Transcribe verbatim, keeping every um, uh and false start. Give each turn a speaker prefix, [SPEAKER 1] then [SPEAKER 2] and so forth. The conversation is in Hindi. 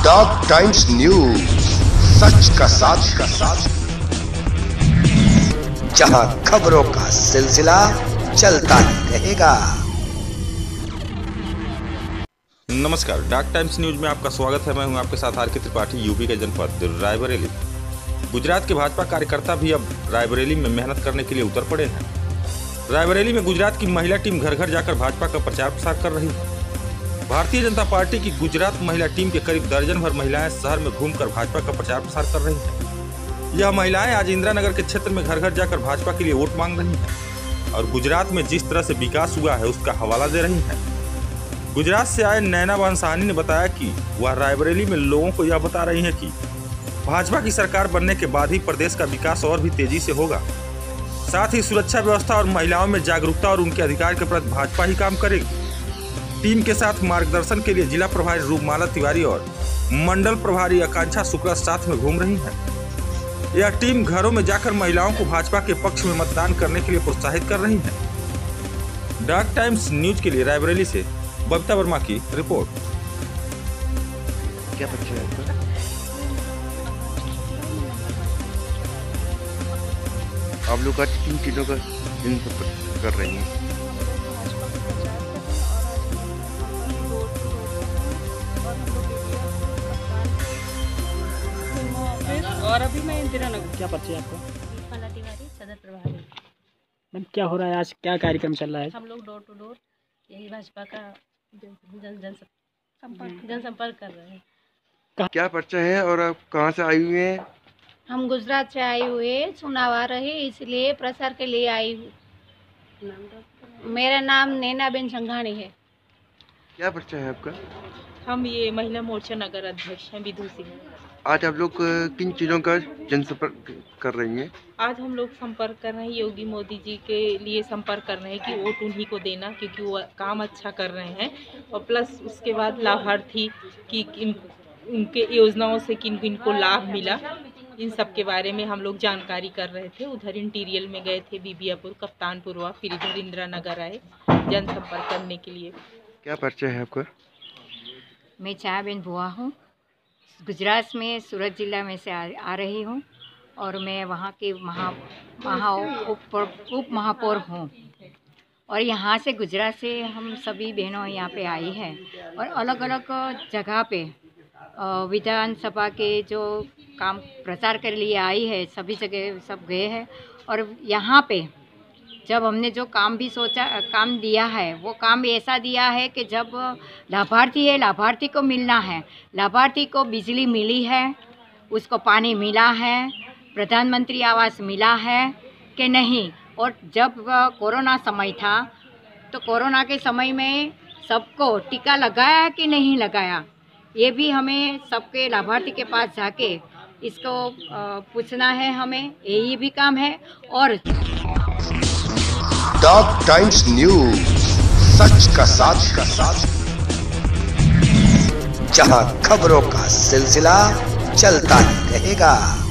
[SPEAKER 1] डॉग टाइम्स न्यूज, सच का साथ का साथ, जहां खबरों का सिलसिला चलता ही रहेगा।
[SPEAKER 2] नमस्कार, डॉग टाइम्स न्यूज में आपका स्वागत है। मैं हूं आपके साथ आर के त्रिपाठी। यूपी के जनपद रायबरेली। गुजरात के भाजपा कार्यकर्ता भी अब रायबरेली में मेहनत करने के लिए उतर पड़े हैं। रायबरेली में गुजरात की महिला टीम घर घर जाकर भाजपा का प्रचार प्रसार कर रही है। भारतीय जनता पार्टी की गुजरात महिला टीम के करीब दर्जन भर महिलाएं शहर में घूमकर भाजपा का प्रचार प्रसार कर रही हैं। यह महिलाएं आज इंदिरा नगर के क्षेत्र में घर घर जाकर भाजपा के लिए वोट मांग रही हैं और गुजरात में जिस तरह से विकास हुआ है उसका हवाला दे रही हैं। गुजरात से आए नैना बंसानी ने बताया कि वह रायबरेली में लोगों को यह बता रही है कि भाजपा की सरकार बनने के बाद ही प्रदेश का विकास और भी तेजी से होगा। साथ ही सुरक्षा व्यवस्था और महिलाओं में जागरूकता और उनके अधिकार के प्रति भाजपा ही काम करेगी। टीम के साथ मार्गदर्शन के लिए जिला प्रभारी रूपमाला तिवारी और मंडल प्रभारी आकांक्षा शुक्ला साथ में घूम रही हैं। यह टीम घरों में जाकर महिलाओं को भाजपा के पक्ष में मतदान करने के लिए प्रोत्साहित कर रही है। डॉग टाइम्स न्यूज के लिए रायबरेली से बबीता वर्मा की रिपोर्ट।
[SPEAKER 3] क्या बच्चा है आपका? आप लोग आज किन चीज़ों का जिन कर रही हैं?
[SPEAKER 4] और अभी मैं इंदिरा नगर।
[SPEAKER 5] क्या परिचय आपको?
[SPEAKER 4] मंडल तिवारी, सदर प्रभारी।
[SPEAKER 5] मैम, क्या हो रहा है आज? क्या कार्यक्रम चल रहा है?
[SPEAKER 4] हम लोग डोर टू डोर यही भाजपा का जन जन संपर्क जनसंपर्क कर रहे हैं।
[SPEAKER 3] क्या परिचय है और आप कहाँ से आई हुई हैं?
[SPEAKER 6] हम गुजरात से आए हुए, चुनाव आ रहे इसलिए प्रचार के लिए आई हूँ। मेरा नाम नैनाबेन संघाणी है।
[SPEAKER 3] क्या परिचय है आपका?
[SPEAKER 4] हम ये महिला मोर्चा नगर अध्यक्ष हैं, विधु सिंह।
[SPEAKER 3] आज आप लोग किन चीज़ों का जनसंपर्क कर रही हैं?
[SPEAKER 4] आज हम लोग संपर्क कर रहे हैं, योगी मोदी जी के लिए संपर्क कर रहे हैं कि वोट उन्हीं को देना, क्योंकि वो काम अच्छा कर रहे हैं। और प्लस उसके बाद लाभार्थी की इन उनके योजनाओं से किन किन को लाभ मिला, इन सब के बारे में हम लोग जानकारी कर रहे थे। उधर इंटीरियल में गए थे, बीबियापुर, कप्तानपुर हुआ, फिर इधर इंदिरा नगर आए जनसंपर्क करने के लिए।
[SPEAKER 3] क्या परिचय है आपका?
[SPEAKER 6] मैं चाहबेन बुआ हूँ, गुजरात में सूरत जिला में से आ, आ रही हूँ और मैं वहाँ के महा महा उप उप महापौर हूँ। और यहाँ से गुजरात से हम सभी बहनों यहाँ पे आई हैं और अलग अलग जगह पे विधानसभा के जो काम प्रचार के लिए आई है, सभी जगह सब गए हैं। और यहाँ पे जब हमने जो काम भी सोचा, काम दिया है, वो काम ऐसा दिया है कि जब लाभार्थी है, लाभार्थी को मिलना है। लाभार्थी को बिजली मिली है, उसको पानी मिला है, प्रधानमंत्री आवास मिला है कि नहीं। और जब कोरोना समय था तो कोरोना के समय में सबको टीका लगाया कि नहीं लगाया, ये भी हमें सबके लाभार्थी के पास जाके इसको पूछना है। हमें यही भी काम है। और
[SPEAKER 1] डॉग टाइम्स न्यूज, सच का साथ का साथ, जहां खबरों का सिलसिला चलता ही रहेगा।